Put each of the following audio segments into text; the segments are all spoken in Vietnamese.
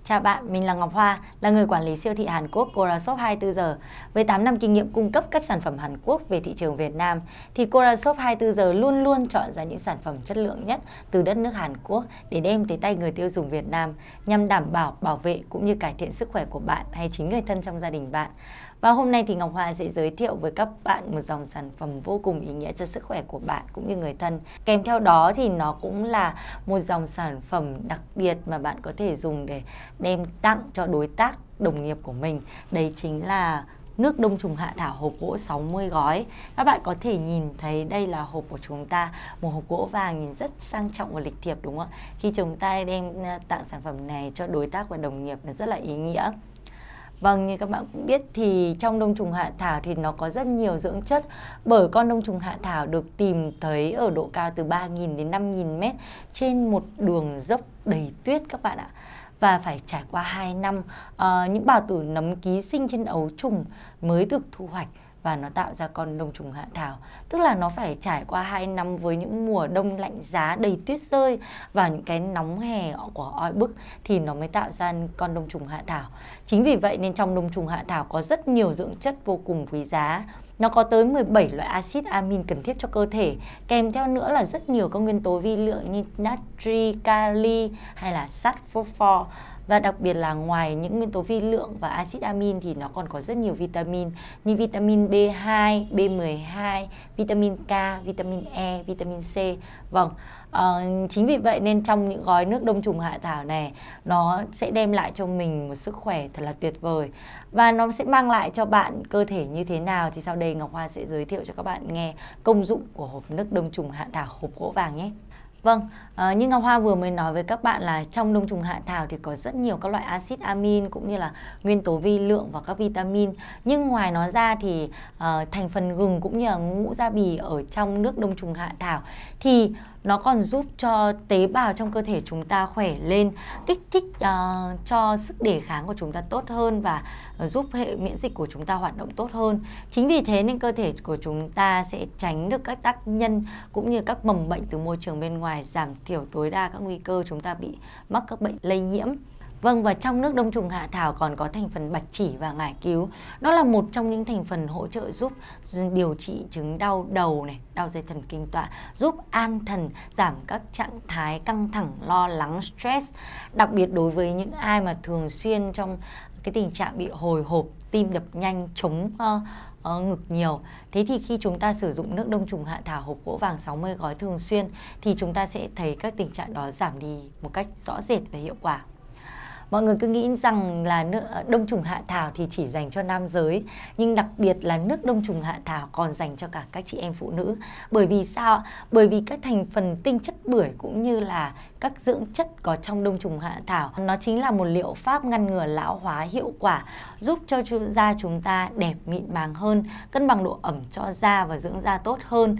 Chào bạn, mình là Ngọc Hoa, là người quản lý siêu thị Hàn Quốc Corashop 24 giờ. Với 8 năm kinh nghiệm cung cấp các sản phẩm Hàn Quốc về thị trường Việt Nam, thì Corashop 24 giờ luôn luôn chọn ra những sản phẩm chất lượng nhất từ đất nước Hàn Quốc để đem tới tay người tiêu dùng Việt Nam nhằm đảm bảo, bảo vệ cũng như cải thiện sức khỏe của bạn hay chính người thân trong gia đình bạn. Và hôm nay thì Ngọc Hoa sẽ giới thiệu với các bạn một dòng sản phẩm vô cùng ý nghĩa cho sức khỏe của bạn cũng như người thân. Kèm theo đó thì nó cũng là một dòng sản phẩm đặc biệt mà bạn có thể dùng để đem tặng cho đối tác, đồng nghiệp của mình. Đấy chính là nước đông trùng hạ thảo hộp gỗ 60 gói. Các bạn có thể nhìn thấy đây là hộp của chúng ta, một hộp gỗ vàng nhìn rất sang trọng và lịch thiệp đúng không ạ? Khi chúng ta đem tặng sản phẩm này cho đối tác và đồng nghiệp là rất là ý nghĩa. Vâng, như các bạn cũng biết thì trong đông trùng hạ thảo thì nó có rất nhiều dưỡng chất, bởi con đông trùng hạ thảo được tìm thấy ở độ cao từ 3.000 đến 5.000 mét trên một đường dốc đầy tuyết các bạn ạ. Và phải trải qua 2 năm những bào tử nấm ký sinh trên ấu trùng mới được thu hoạch và nó tạo ra con đông trùng hạ thảo. Tức là nó phải trải qua 2 năm với những mùa đông lạnh giá đầy tuyết rơi và những cái nóng hè của oi bức thì nó mới tạo ra con đông trùng hạ thảo. Chính vì vậy nên trong đông trùng hạ thảo có rất nhiều dưỡng chất vô cùng quý giá. Nó có tới 17 loại axit amin cần thiết cho cơ thể, kèm theo nữa là rất nhiều các nguyên tố vi lượng như natri, kali hay là sắt, phosphor. Và đặc biệt là ngoài những nguyên tố vi lượng và axit amin thì nó còn có rất nhiều vitamin như vitamin B2, B12, vitamin K, vitamin E, vitamin C. Vâng, chính vì vậy nên trong những gói nước đông trùng hạ thảo này nó sẽ đem lại cho mình một sức khỏe thật là tuyệt vời. Và nó sẽ mang lại cho bạn cơ thể như thế nào thì sau đây Ngọc Hoa sẽ giới thiệu cho các bạn nghe công dụng của hộp nước đông trùng hạ thảo hộp gỗ vàng nhé. Vâng, như Ngọc Hoa vừa mới nói với các bạn là trong đông trùng hạ thảo thì có rất nhiều các loại axit amin cũng như là nguyên tố vi lượng và các vitamin. Nhưng ngoài nó ra thì thành phần gừng cũng như là ngũ gia bì ở trong nước đông trùng hạ thảo thì nó còn giúp cho tế bào trong cơ thể chúng ta khỏe lên, kích thích cho sức đề kháng của chúng ta tốt hơn và giúp hệ miễn dịch của chúng ta hoạt động tốt hơn. Chính vì thế nên cơ thể của chúng ta sẽ tránh được các tác nhân cũng như các mầm bệnh từ môi trường bên ngoài, giảm thiểu tối đa các nguy cơ chúng ta bị mắc các bệnh lây nhiễm. Vâng, và trong nước đông trùng hạ thảo còn có thành phần bạch chỉ và ngải cứu. Nó là một trong những thành phần hỗ trợ giúp điều trị chứng đau đầu này, đau dây thần kinh tọa, giúp an thần, giảm các trạng thái căng thẳng, lo lắng, stress. Đặc biệt đối với những ai mà thường xuyên trong cái tình trạng bị hồi hộp, tim đập nhanh, chống ngực nhiều. Thế thì khi chúng ta sử dụng nước đông trùng hạ thảo hộp gỗ vàng 60 gói thường xuyên thì chúng ta sẽ thấy các tình trạng đó giảm đi một cách rõ rệt và hiệu quả. Mọi người cứ nghĩ rằng là nước đông trùng hạ thảo thì chỉ dành cho nam giới, nhưng đặc biệt là nước đông trùng hạ thảo còn dành cho cả các chị em phụ nữ. Bởi vì sao? Bởi vì các thành phần tinh chất bưởi cũng như là các dưỡng chất có trong đông trùng hạ thảo, nó chính là một liệu pháp ngăn ngừa lão hóa hiệu quả, giúp cho da chúng ta đẹp mịn màng hơn, cân bằng độ ẩm cho da và dưỡng da tốt hơn,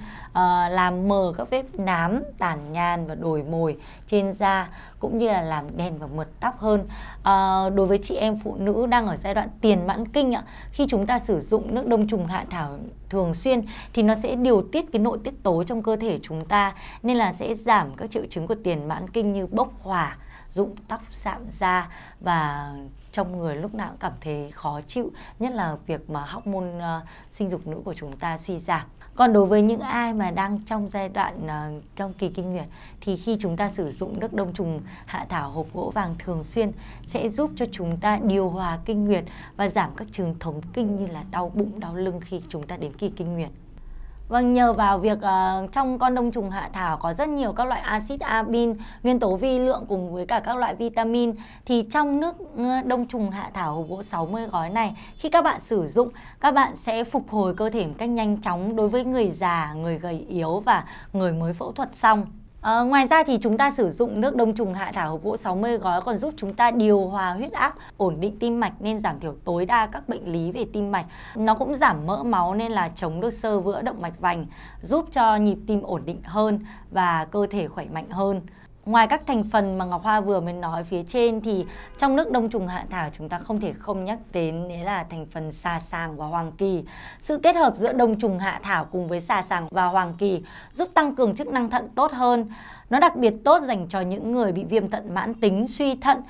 làm mờ các vết nám, tàn nhang và đồi mồi trên da, cũng như là làm đen và mượt tóc hơn. Đối với chị em phụ nữ đang ở giai đoạn tiền mãn kinh khi chúng ta sử dụng nước đông trùng hạ thảo thường xuyên thì nó sẽ điều tiết cái nội tiết tố trong cơ thể chúng ta, nên là sẽ giảm các triệu chứng của tiền mãn kinh như bốc hỏa, rụng tóc, sạm da và trong người lúc nào cũng cảm thấy khó chịu, nhất là việc mà hormone sinh dục nữ của chúng ta suy giảm. Còn đối với những ai mà đang trong giai đoạn trong kỳ kinh nguyệt thì khi chúng ta sử dụng nước đông trùng hạ thảo hộp gỗ vàng thường xuyên sẽ giúp cho chúng ta điều hòa kinh nguyệt và giảm các chứng thống kinh như là đau bụng, đau lưng khi chúng ta đến kỳ kinh nguyệt. Vâng, nhờ vào việc trong con đông trùng hạ thảo có rất nhiều các loại axit amin, nguyên tố vi lượng cùng với cả các loại vitamin thì trong nước đông trùng hạ thảo hộp gỗ 60 gói này khi các bạn sử dụng, các bạn sẽ phục hồi cơ thể một cách nhanh chóng đối với người già, người gầy yếu và người mới phẫu thuật xong. Ngoài ra thì chúng ta sử dụng nước đông trùng hạ thảo hộp gỗ 60 gói còn giúp chúng ta điều hòa huyết áp, ổn định tim mạch nên giảm thiểu tối đa các bệnh lý về tim mạch. Nó cũng giảm mỡ máu nên là chống được xơ vữa động mạch vành, giúp cho nhịp tim ổn định hơn và cơ thể khỏe mạnh hơn. Ngoài các thành phần mà Ngọc Hoa vừa mới nói phía trên thì trong nước đông trùng hạ thảo chúng ta không thể không nhắc đến đấy là thành phần xà sàng và hoàng kỳ. Sự kết hợp giữa đông trùng hạ thảo cùng với xà sàng và hoàng kỳ giúp tăng cường chức năng thận tốt hơn. Nó đặc biệt tốt dành cho những người bị viêm thận mãn tính, suy thận,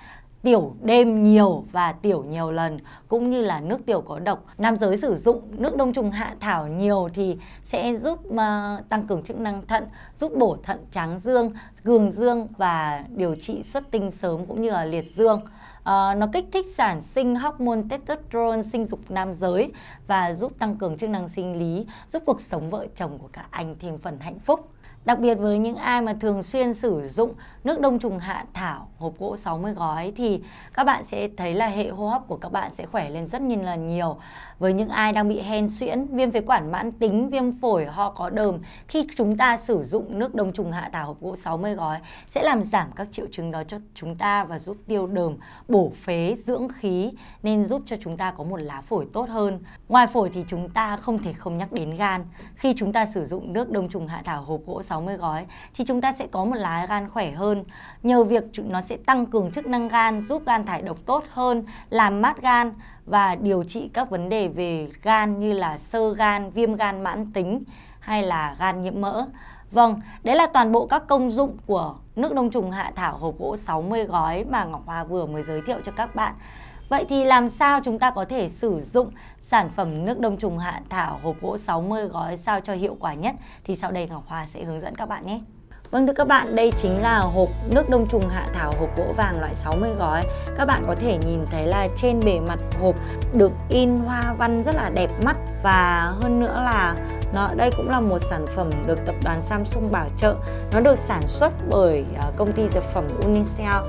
tiểu đêm nhiều và tiểu nhiều lần, cũng như là nước tiểu có độc. Nam giới sử dụng nước đông trùng hạ thảo nhiều thì sẽ giúp tăng cường chức năng thận, giúp bổ thận tráng dương, cường dương và điều trị xuất tinh sớm cũng như là liệt dương. Nó kích thích sản sinh hormone testosterone sinh dục nam giới và giúp tăng cường chức năng sinh lý, giúp cuộc sống vợ chồng của cả anh thêm phần hạnh phúc. Đặc biệt với những ai mà thường xuyên sử dụng nước đông trùng hạ thảo hộp gỗ 60 gói thì các bạn sẽ thấy là hệ hô hấp của các bạn sẽ khỏe lên rất là nhiều. Với những ai đang bị hen suyễn, viêm phế quản mãn tính, viêm phổi, ho có đờm, khi chúng ta sử dụng nước đông trùng hạ thảo hộp gỗ 60 gói sẽ làm giảm các triệu chứng đó cho chúng ta và giúp tiêu đờm, bổ phế, dưỡng khí, nên giúp cho chúng ta có một lá phổi tốt hơn. Ngoài phổi thì chúng ta không thể không nhắc đến gan. Khi chúng ta sử dụng nước đông trùng hạ thảo hộp gỗ 60 gói thì chúng ta sẽ có một lá gan khỏe hơn. Nhờ việc nó sẽ tăng cường chức năng gan, giúp gan thải độc tốt hơn, làm mát gan và điều trị các vấn đề về gan như là xơ gan, viêm gan mãn tính hay là gan nhiễm mỡ. Vâng, đấy là toàn bộ các công dụng của nước đông trùng hạ thảo hộp gỗ 60 gói mà Ngọc Hoa vừa mới giới thiệu cho các bạn. Vậy thì làm sao chúng ta có thể sử dụng sản phẩm nước đông trùng hạ thảo hộp gỗ 60 gói sao cho hiệu quả nhất thì sau đây Ngọc Hoa sẽ hướng dẫn các bạn nhé. Vâng thưa các bạn, đây chính là hộp nước đông trùng hạ thảo hộp gỗ vàng loại 60 gói. Các bạn có thể nhìn thấy là trên bề mặt hộp được in hoa văn rất là đẹp mắt, và hơn nữa là đây cũng là một sản phẩm được tập đoàn Samsung bảo trợ. Nó được sản xuất bởi công ty dược phẩm Unicell.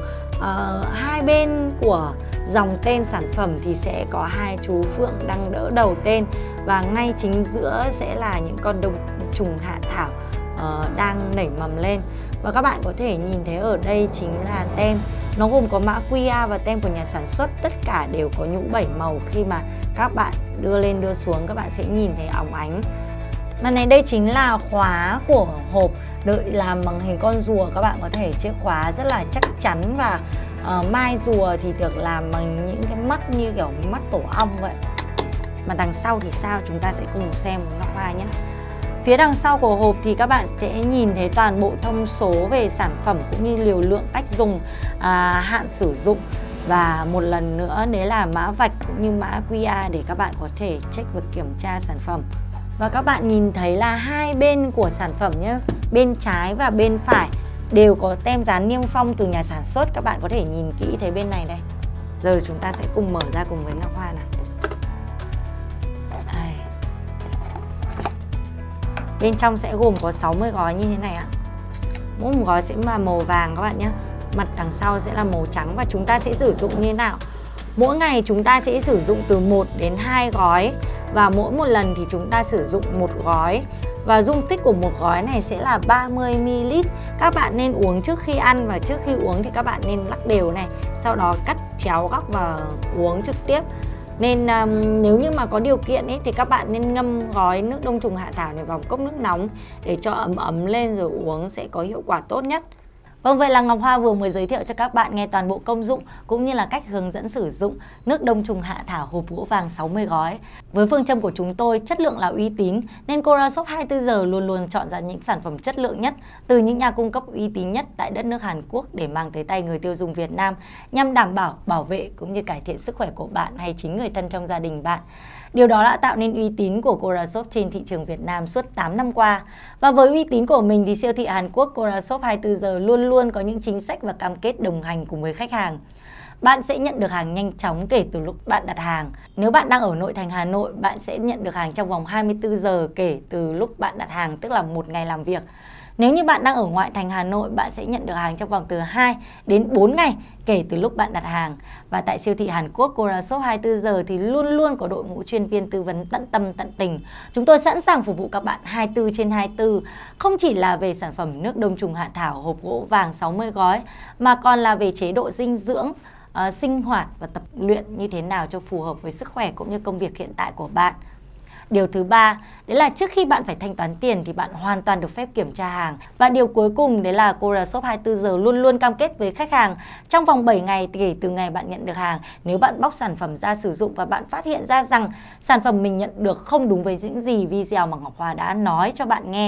Hai bên của dòng tên sản phẩm thì sẽ có hai chú phượng đang đỡ đầu tên, và ngay chính giữa sẽ là những con đông trùng hạ thảo đang nảy mầm lên. Và các bạn có thể nhìn thấy ở đây chính là tem. Nó gồm có mã QR và tem của nhà sản xuất. Tất cả đều có nhũ 7 màu. Khi mà các bạn đưa lên đưa xuống các bạn sẽ nhìn thấy óng ánh. Mà này, đây chính là khóa của hộp, đợi làm bằng hình con rùa. Các bạn có thể chiếc khóa rất là chắc chắn, và mai rùa thì được làm bằng những cái mắt như kiểu mắt tổ ong vậy. Mà đằng sau thì sao, chúng ta sẽ cùng xem với Ngọc Hoa nhé. Phía đằng sau của hộp thì các bạn sẽ nhìn thấy toàn bộ thông số về sản phẩm cũng như liều lượng, cách dùng, hạn sử dụng, và một lần nữa đấy là mã vạch cũng như mã QR để các bạn có thể check và kiểm tra sản phẩm. Và các bạn nhìn thấy là hai bên của sản phẩm nhé, bên trái và bên phải đều có tem dán niêm phong từ nhà sản xuất. Các bạn có thể nhìn kỹ thấy bên này đây. Giờ chúng ta sẽ cùng mở ra cùng với Ngọc Hoa nào. Đây. Bên trong sẽ gồm có 60 gói như thế này ạ. Mỗi một gói sẽ là màu vàng các bạn nhé. Mặt đằng sau sẽ là màu trắng, và chúng ta sẽ sử dụng như thế nào? Mỗi ngày chúng ta sẽ sử dụng từ 1 đến 2 gói, và mỗi một lần thì chúng ta sử dụng một gói. Và dung tích của một gói này sẽ là 30 ml. Các bạn nên uống trước khi ăn, và trước khi uống thì các bạn nên lắc đều này, sau đó cắt chéo góc và uống trực tiếp. Nên nếu như mà có điều kiện ấy, thì các bạn nên ngâm gói nước đông trùng hạ thảo này vào cốc nước nóng để cho ấm ấm lên rồi uống sẽ có hiệu quả tốt nhất. Vâng, vậy là Ngọc Hoa vừa mới giới thiệu cho các bạn nghe toàn bộ công dụng cũng như là cách hướng dẫn sử dụng nước đông trùng hạ thảo hộp gỗ vàng 60 gói. Với phương châm của chúng tôi chất lượng là uy tín, nên Corashop 24 giờ luôn luôn chọn ra những sản phẩm chất lượng nhất từ những nhà cung cấp uy tín nhất tại đất nước Hàn Quốc để mang tới tay người tiêu dùng Việt Nam, nhằm đảm bảo, bảo vệ cũng như cải thiện sức khỏe của bạn hay chính người thân trong gia đình bạn. Điều đó đã tạo nên uy tín của Corashop trên thị trường Việt Nam suốt 8 năm qua. Và với uy tín của mình thì siêu thị Hàn Quốc Corashop 24 giờ luôn luôn có những chính sách và cam kết đồng hành cùng với khách hàng. Bạn sẽ nhận được hàng nhanh chóng kể từ lúc bạn đặt hàng. Nếu bạn đang ở nội thành Hà Nội, bạn sẽ nhận được hàng trong vòng 24 giờ kể từ lúc bạn đặt hàng, tức là 1 ngày làm việc. Nếu như bạn đang ở ngoại thành Hà Nội, bạn sẽ nhận được hàng trong vòng từ 2 đến 4 ngày kể từ lúc bạn đặt hàng. Và tại siêu thị Hàn Quốc Corashop 24 giờ thì luôn luôn có đội ngũ chuyên viên tư vấn tận tâm tận tình. Chúng tôi sẵn sàng phục vụ các bạn 24/24, không chỉ là về sản phẩm nước đông trùng hạ thảo hộp gỗ vàng 60 gói, mà còn là về chế độ dinh dưỡng, sinh hoạt và tập luyện như thế nào cho phù hợp với sức khỏe cũng như công việc hiện tại của bạn. Điều thứ ba, đấy là trước khi bạn phải thanh toán tiền thì bạn hoàn toàn được phép kiểm tra hàng. Và điều cuối cùng đấy là Corashop 24 giờ luôn luôn cam kết với khách hàng trong vòng 7 ngày kể từ ngày bạn nhận được hàng. Nếu bạn bóc sản phẩm ra sử dụng và bạn phát hiện ra rằng sản phẩm mình nhận được không đúng với những gì video mà Ngọc Hoa đã nói cho bạn nghe,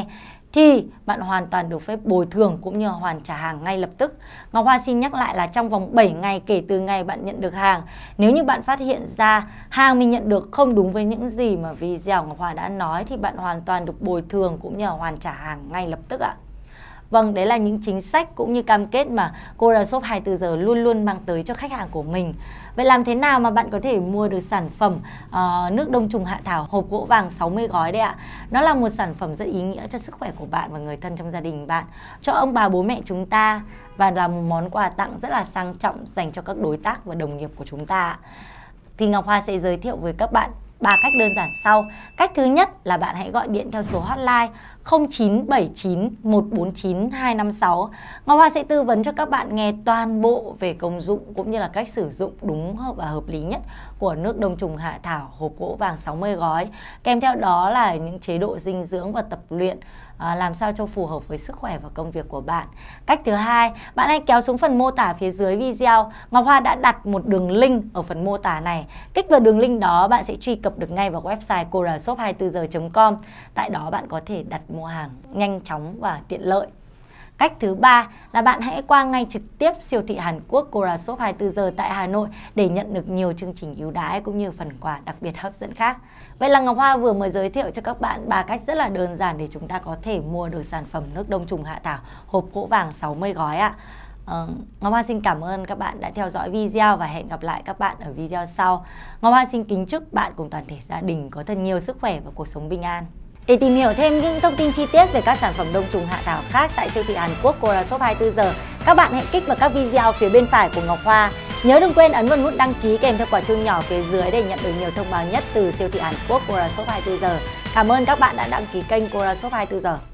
thì bạn hoàn toàn được phép bồi thường cũng như hoàn trả hàng ngay lập tức. Ngọc Hoa xin nhắc lại là trong vòng 7 ngày kể từ ngày bạn nhận được hàng, nếu như bạn phát hiện ra hàng mình nhận được không đúng với những gì mà video Ngọc Hoa đã nói thì bạn hoàn toàn được bồi thường cũng như hoàn trả hàng ngay lập tức ạ. Vâng, đấy là những chính sách cũng như cam kết mà Corashop 24 giờ luôn luôn mang tới cho khách hàng của mình. Vậy làm thế nào mà bạn có thể mua được sản phẩm nước đông trùng hạ thảo hộp gỗ vàng 60 gói đây ạ? Nó là một sản phẩm rất ý nghĩa cho sức khỏe của bạn và người thân trong gia đình bạn, cho ông bà bố mẹ chúng ta, và là một món quà tặng rất là sang trọng dành cho các đối tác và đồng nghiệp của chúng ta. Thì Ngọc Hoa sẽ giới thiệu với các bạn 3 cách đơn giản sau. Cách thứ nhất là bạn hãy gọi điện theo số hotline 0979 149 256. Ngọc Hoa sẽ tư vấn cho các bạn nghe toàn bộ về công dụng cũng như là cách sử dụng đúng và hợp lý nhất của nước đông trùng hạ thảo hộp gỗ vàng 60 gói. Kèm theo đó là những chế độ dinh dưỡng và tập luyện làm sao cho phù hợp với sức khỏe và công việc của bạn. Cách thứ hai, bạn hãy kéo xuống phần mô tả phía dưới video. Ngọc Hoa đã đặt một đường link ở phần mô tả này. Kích vào đường link đó, bạn sẽ truy cập được ngay vào website corashop24giờ.com. Tại đó bạn có thể đặt mua hàng nhanh chóng và tiện lợi. Cách thứ ba là bạn hãy qua ngay trực tiếp siêu thị Hàn Quốc Corashop 24 giờ tại Hà Nội để nhận được nhiều chương trình ưu đãi cũng như phần quà đặc biệt hấp dẫn khác. Vậy là Ngọc Hoa vừa mới giới thiệu cho các bạn 3 cách rất là đơn giản để chúng ta có thể mua được sản phẩm nước đông trùng hạ thảo hộp gỗ vàng 60 gói ạ. Ngọc Hoa xin cảm ơn các bạn đã theo dõi video và hẹn gặp lại các bạn ở video sau. Ngọc Hoa xin kính chúc bạn cùng toàn thể gia đình có thật nhiều sức khỏe và cuộc sống bình an. Để tìm hiểu thêm những thông tin chi tiết về các sản phẩm đông trùng hạ thảo khác tại siêu thị Hàn Quốc Corashop 24 giờ, các bạn hãy kích vào các video phía bên phải của Ngọc Hoa. Nhớ đừng quên ấn vào nút đăng ký kèm theo quả chuông nhỏ phía dưới để nhận được nhiều thông báo nhất từ siêu thị Hàn Quốc Corashop 24 giờ. Cảm ơn các bạn đã đăng ký kênh Corashop 24 giờ.